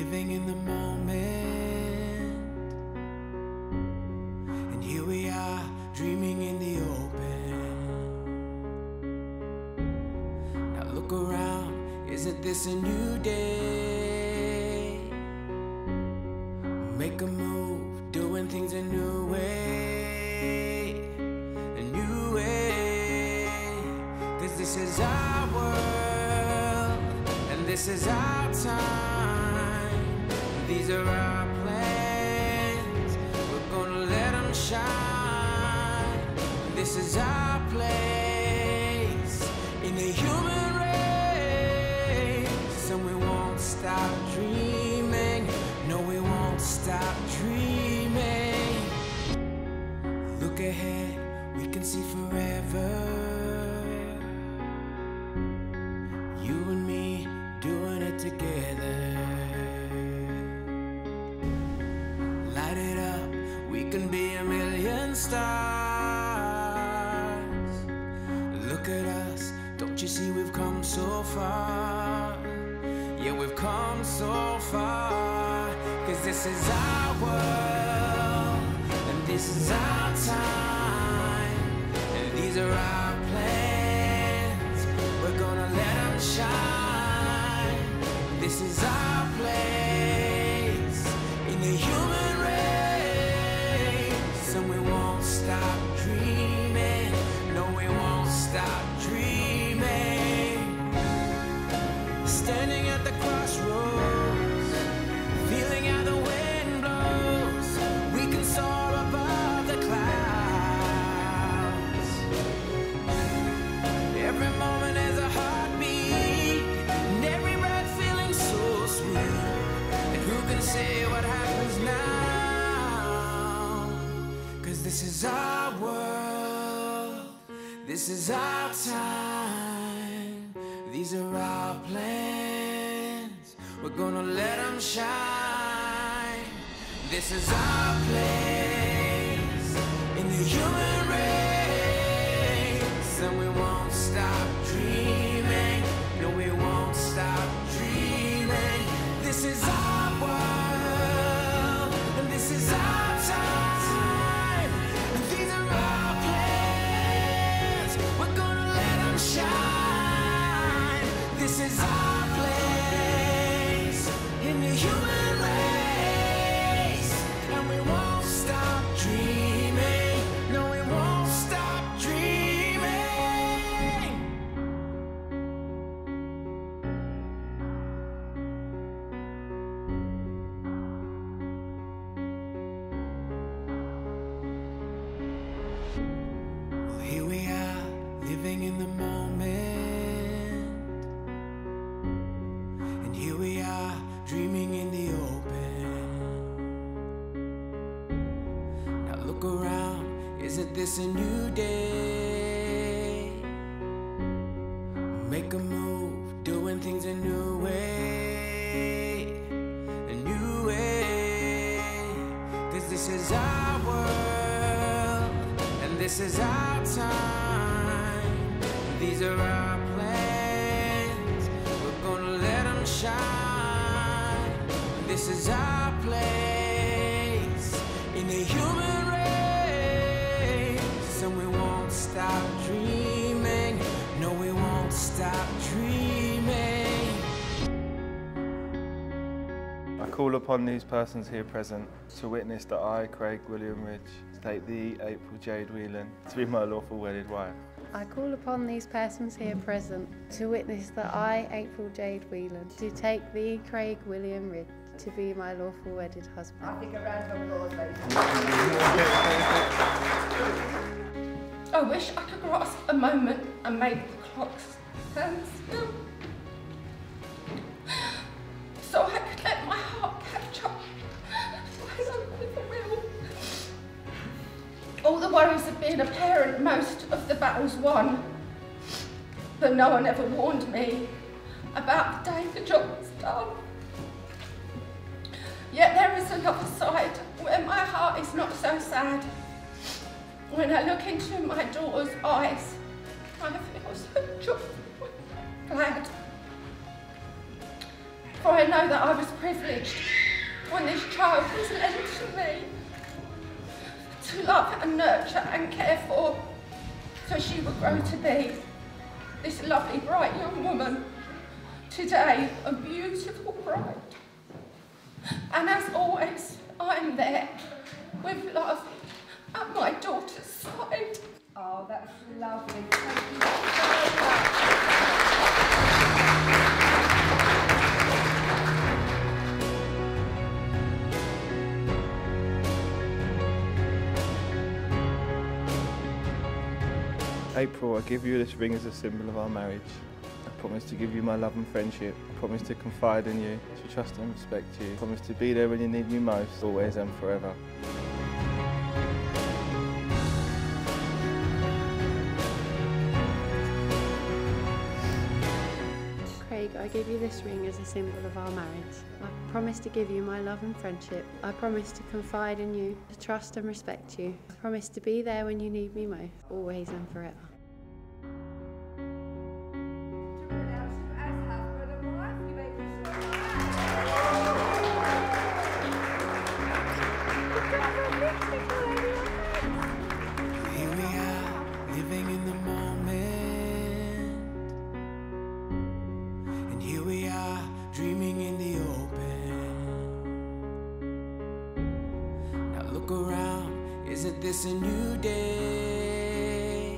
living in the moment, and here we are, dreaming in the open. Now look around, isn't this a new day? Make a move, doing things a new way, a new way. 'Cause this is our world, and this is our time. These are our plans, we're gonna let them shine. This is our place in the human race, and we won't stop dreaming. No, we won't stop dreaming. Look ahead, we can see forever. You and me doing it together. Light it up, we can be a million stars. Look at us, don't you see we've come so far? Yeah, we've come so far. 'Cause this is our world, and this is our time, and these are our plans, we're gonna let them shine. This is our place in the human race, and we won't stop dreaming. No, we won't stop dreaming. Standing at the crossroads, feeling how the wind blows, we can soar above the clouds. Every moment is a heartbeat, and every breath feeling so sweet. And who can say what happens now? 'Cause this is our world, this is our time, these are our plans, we're gonna let them shine. This is our place in the human race, and we won't stop dreaming. No, we won't stop dreaming. This is our world, and this is our time, and these are our plans, we're gonna let them shine. This is our place in the human race, and we won't stop dreaming. No, we won't stop dreaming. Well, here we are, living in the moment, and here we are, dreaming in the open. Now look around, isn't this a new day? Make a move, doing things a new way, a new way. 'Cause this is our world, and this is our time. These are our plans, we're gonna let them shine. This is our place in the human race, and we won't stop dreaming. No, we won't stop dreaming. I call upon these persons here present to witness that I, Craig William Ridge, take thee, April Jade Whelan, to be my lawful wedded wife. I call upon these persons here present to witness that I, April Jade Whelan, do take thee, Craig William Ridge, to be my lawful wedded husband. I think a round of applause, ladies. I wish I could grasp a moment and make the clocks stand still, so I could let my heart catch up when I'm with the will. All the worries of being a parent, most of the battles won, but no one ever warned me about the day the job was done. Yet there is another side where my heart is not so sad. When I look into my daughter's eyes, I feel so joyful, glad. For I know that I was privileged when this child was lent to me to love and nurture and care for, so she would grow to be this lovely, bright young woman, today a beautiful bride. And as always, I am there with love at my daughter's side. Oh, that's lovely. Thank you so much. April, I give you this ring as a symbol of our marriage. I promise to give you my love and friendship. I promise to confide in you, to trust and respect you. I promise to be there when you need me most, always and forever. Craig, I give you this ring as a symbol of our marriage. I promise to give you my love and friendship. I promise to confide in you, to trust and respect you. I promise to be there when you need me most, always and forever. Here we are, living in the moment. And here we are, dreaming in the open. Now look around, isn't this a new day?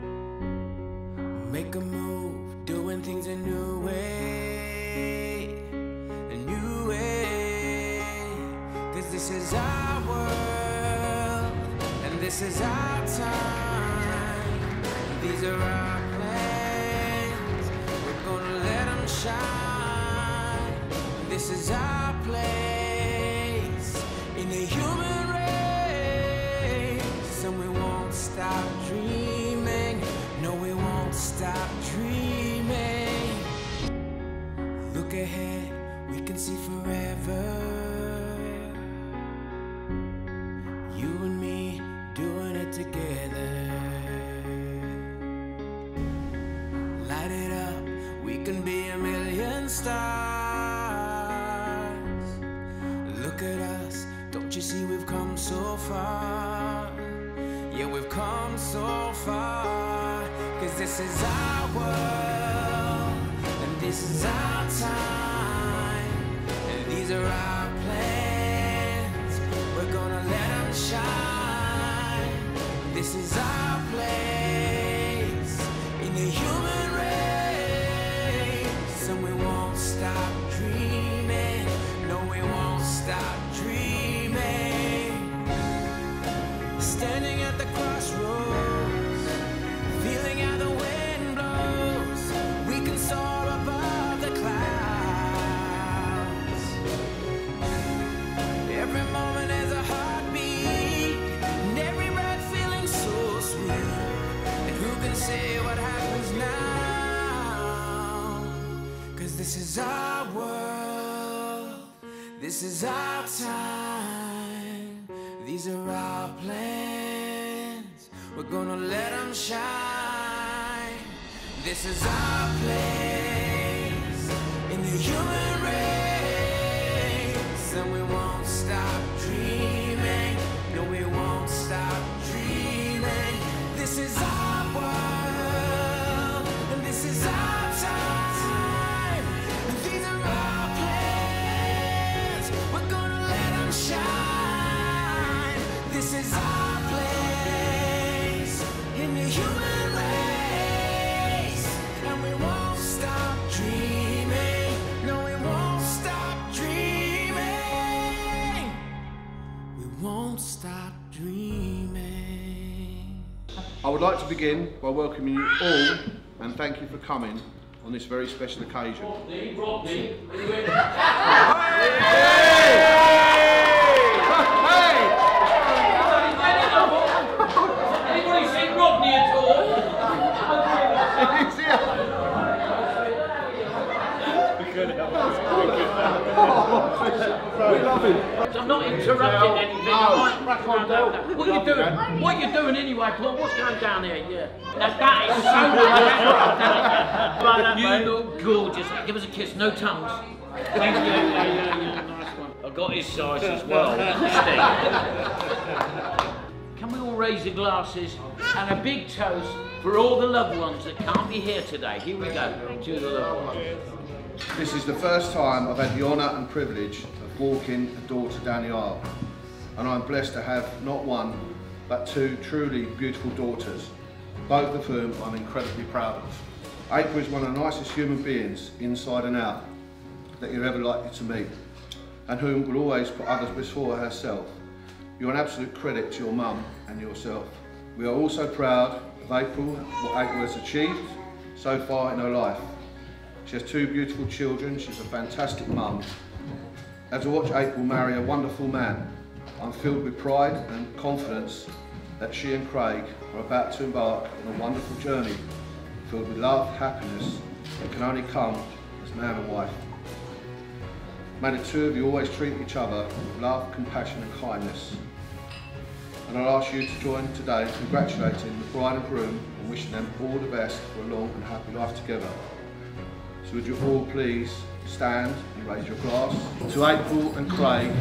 Make a move, doing things a new way. A new way. 'Cause this is our world, and this is our time. These are our plans, we're gonna let them shine. This is our place in the human race, and we won't stop dreaming. No, we won't stop dreaming. Look ahead, we can see forever. You and me doing it together. Light it up, we can be a million stars. Look at us, don't you see we've come so far? Yeah, we've come so far. 'Cause this is our world, and this is our time. And these are our plans, we're gonna let them shine. This is our place in the human race, and we won't stop dreaming. No, we won't stop dreaming. Standing at the crossroads, feeling how the wind blows. We can soar above the clouds. Every moment is a heartbeat, and every breath feeling so sweet. And who can say what happens now? 'Cause this is our world, this is our time. These are our plans, we're gonna let them shine. This is our place in the human race, and we won't stop dreaming. No, we won't stop dreaming. This is our world, and this is our time. And these are our plans, we're gonna let them shine. This is our place in the human race, and we won't stop dreaming. No, we won't stop dreaming. We won't stop dreaming. I would like to begin by welcoming you all and thank you for coming on this very special occasion. Anybody seen Rodney at all? He's here. We love him. I'm not interrupting anything. I might crack on down. What are you doing? What are you doing anyway, Paul? What's going down here? Yeah. Now that is so much. You look gorgeous. Give us a kiss. No tongues. Thank you. Yeah, nice one. I got his size as well. Can we all raise the glasses and a big toast for all the loved ones that can't be here today? Here we go. To the loved ones. This is the first time I've had the honour and privilege of walking a daughter down the aisle, and I'm blessed to have not one but two truly beautiful daughters, both of whom I'm incredibly proud of. April is one of the nicest human beings, inside and out, that you're ever likely to meet, and whom will always put others before herself. You're an absolute credit to your mum and yourself. We are also proud of April, what April has achieved so far in her life. She has two beautiful children, she's a fantastic mum. As I watch April marry a wonderful man, I'm filled with pride and confidence that she and Craig are about to embark on a wonderful journey filled with love, happiness that can only come as man and wife. May the two of you always treat each other with love, compassion and kindness. And I'll ask you to join today in congratulating the bride and groom and wishing them all the best for a long and happy life together. So would you all please stand and raise your glass to April and Craig,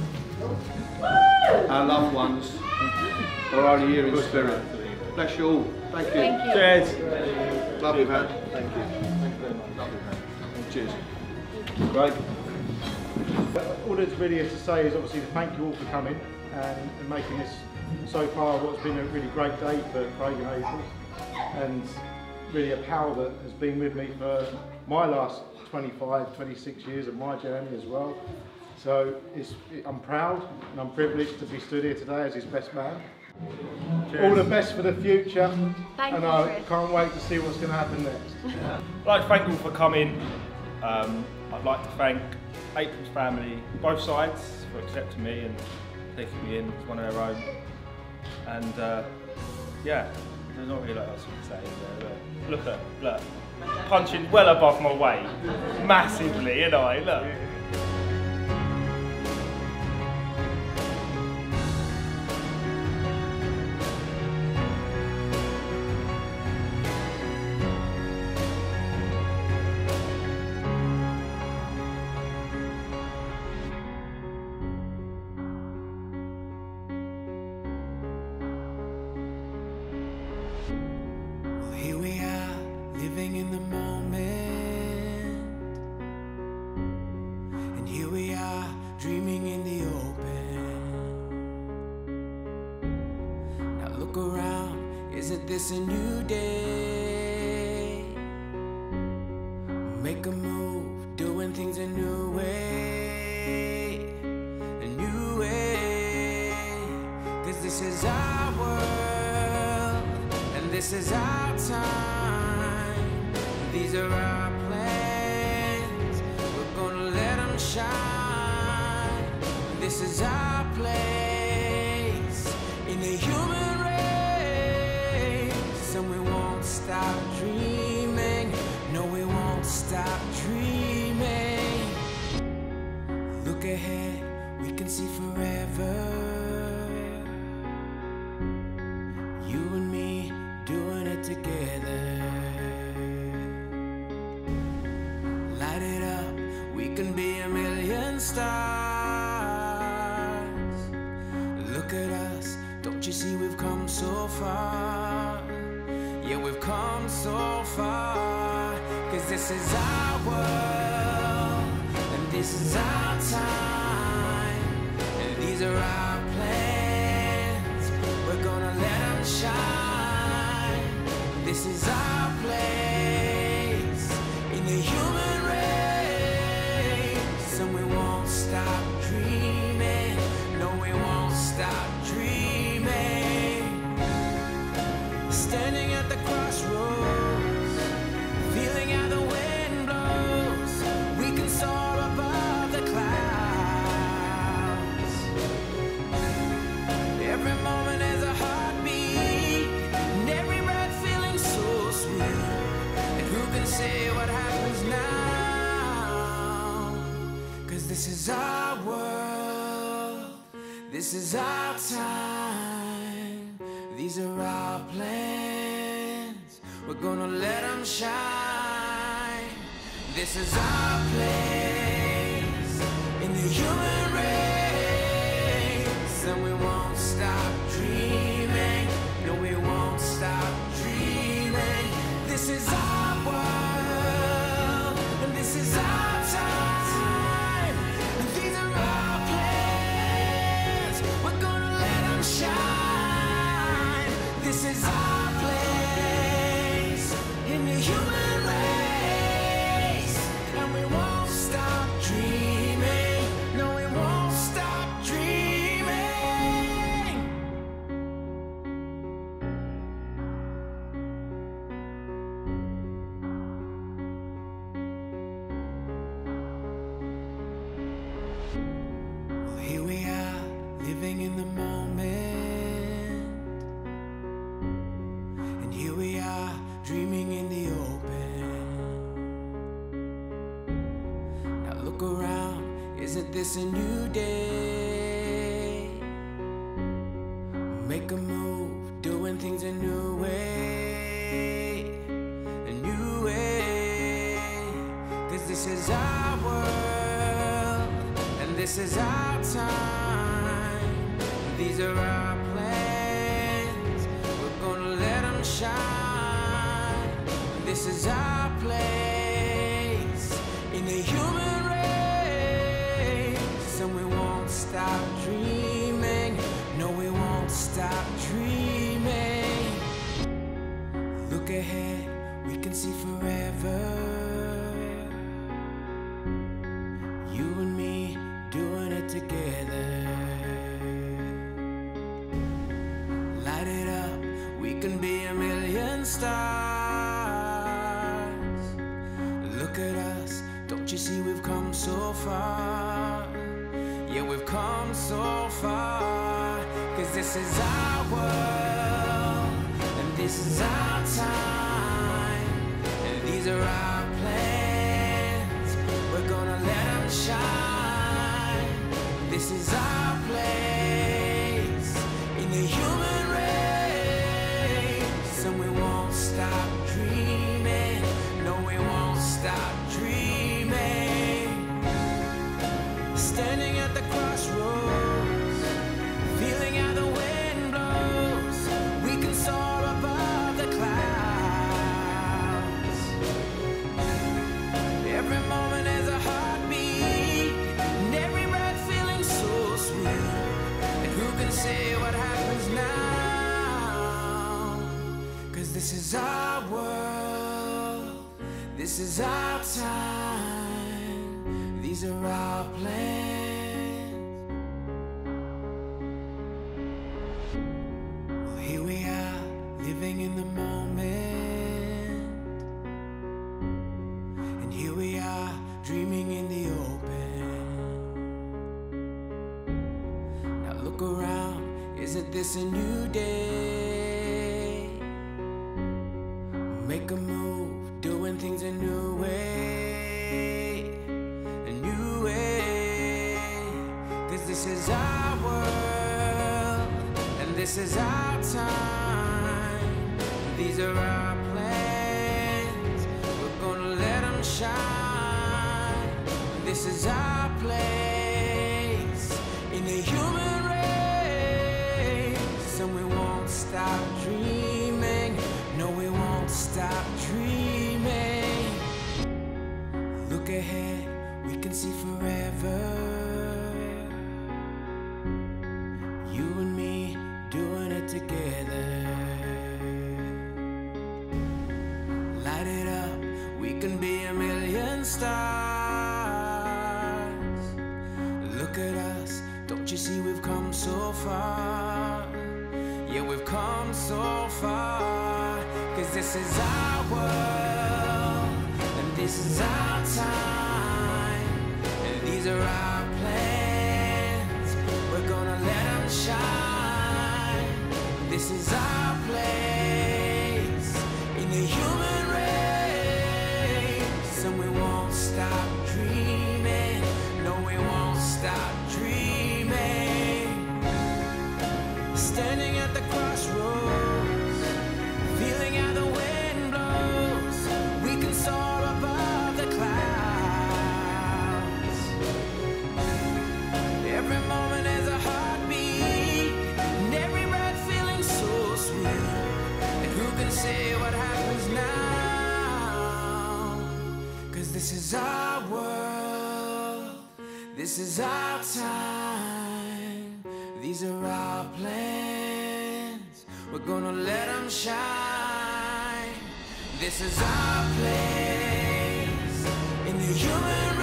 our loved ones, who are only here in spirit. Bless you all. Thank you. Thank you. Cheers. Love you, man. Thank you. Thank you very much. Love you, man. Cheers. Craig. All that's really is to say is obviously to thank you all for coming and making this so far what's been a really great day for Craig and April, and really a pal that has been with me for my last 25, 26 years of my journey as well. So I'm proud and I'm privileged to be stood here today as his best man. Cheers. All the best for the future. Thank and you, I Chris. can't wait to see what's going to happen next. I'd like to thank you all for coming. I'd like to thank April's family, both sides, for accepting me and taking me in as one of their own. And yeah, there's not really a lot else to say. Look, punching well above my weight, massively, you know, look. Here we are, living in the moment. And here we are, dreaming in the open. Now look around, isn't this a new day? Make a move, doing things a new way. A new way. 'Cause this is our world, and this is our time. These are our plans, we're gonna let them shine. This is our place in the human race, and we won't stop dreaming. No, we won't stop dreaming. Look ahead, we can see forever. You and me doing it together. Light it up, we can be a million stars. Look at us, don't you see we've come so far? Yeah, we've come so far. 'Cause this is our world, and this is our time. And these are our plans, we're gonna let them shine. This is our place in the human race, and we won't stop dreaming. No, we won't stop dreaming. Standing at the crossroads, feeling how the wind blows. We can soar above the clouds. Every moment is a heartbeat, and every breath feeling so sweet. And who can say what happens now? 'Cause this is our world, this is our time. These are our plans, we're gonna let them shine. This is our place the human race, and we won't stop dreaming. No, we won't stop dreaming. This is our world, and this is our time, and these are our plans. We're gonna let them shine. This is our place in the human race, and we won't stop dreaming. No, we won't stop dreaming. Well, here we are, living in the moment, and here we are, dreaming in the open. Now look around, isn't this a new day? Make a move, doing things a new way, a new way. 'Cause this is our world, and this is our time. These are our plans, we're gonna let them shine. This is our place in the human race, and we won't stop dreaming. No, we won't stop dreaming. Look ahead, we can see forever. You and me doing it together. Light it up, we can be a million stars. Look at us, don't you see we've come so far? Yeah, we've come so far. 'Cause this is our world, and this is our time, and these are our plans. We're gonna let them shine. This is our place in the human race, and we won't stop dreaming. No, we won't stop dreaming. Standing at the crossroads, feeling how the wind blows. We can soar above the clouds. Every moment is a heartbeat, and every breath feeling so sweet. And who can say what happens now? 'Cause this is our world, this is our time, these are our plans. Well, here we are, living in the moment, and here we are, dreaming in the open. Now look around, isn't this a new day? Make a move, doing things a new way, a new way. 'Cause this is our world, and this is our time. These are our plans, we're gonna let them shine. This is our place in the human race, and we won't stop dreaming. No, we won't stop dreaming. Look ahead, we can see forever. You and me doing it together. Light it up, we can be a million stars. Look at us, don't you see we've come so far? Yeah, we've come so far. 'Cause this is our world, and this is our time, and these are our plans. We're gonna let them shine. This is our place in the human race, and we won't stop dreaming. No, we won't stop dreaming. Standing at the crossroads, feeling how the wind blows. We can soar above the clouds. time. These are our plans. We're gonna let them shine. This is our place in the human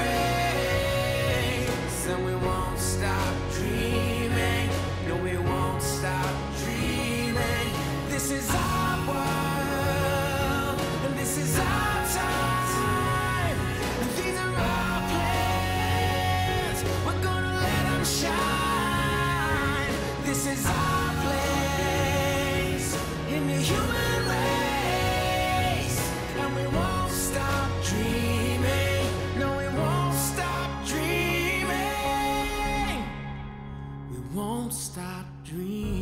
race, and we won't stop dreaming. No, we won't stop dreaming. This is our world, and this is our time. And these are our plans. We're gonna let them shine. This is our place in the human race, and we won't stop dreaming. No, we won't stop dreaming. We won't stop dreaming.